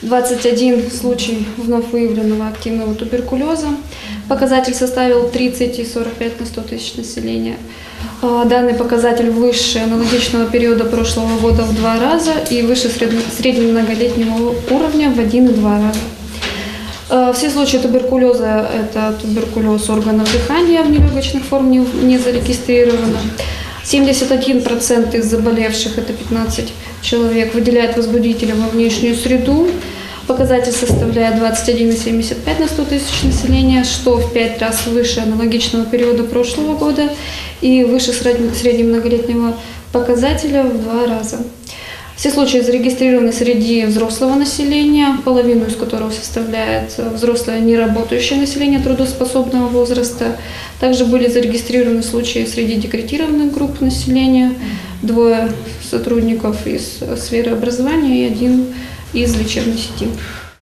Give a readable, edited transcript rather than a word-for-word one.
21 случай вновь выявленного активного туберкулеза. Показатель составил 30,45 на 100 тысяч населения. Данный показатель выше аналогичного периода прошлого года в 2 раза и выше среднего многолетнего уровня в 1,2 раза. Все случаи туберкулеза – это туберкулез органов дыхания, внелегочных форм не зарегистрировано. 71% из заболевших, это 15 человек, выделяют возбудители во внешнюю среду. Показатель составляет 21,75 на 100 тысяч населения, что в 5 раз выше аналогичного периода прошлого года и выше среднего многолетнего показателя в 2 раза. Все случаи зарегистрированы среди взрослого населения, половину из которого составляет взрослое неработающее население трудоспособного возраста. Также были зарегистрированы случаи среди декретированных групп населения, 2 сотрудников из сферы образования и 1 из лечебной сети.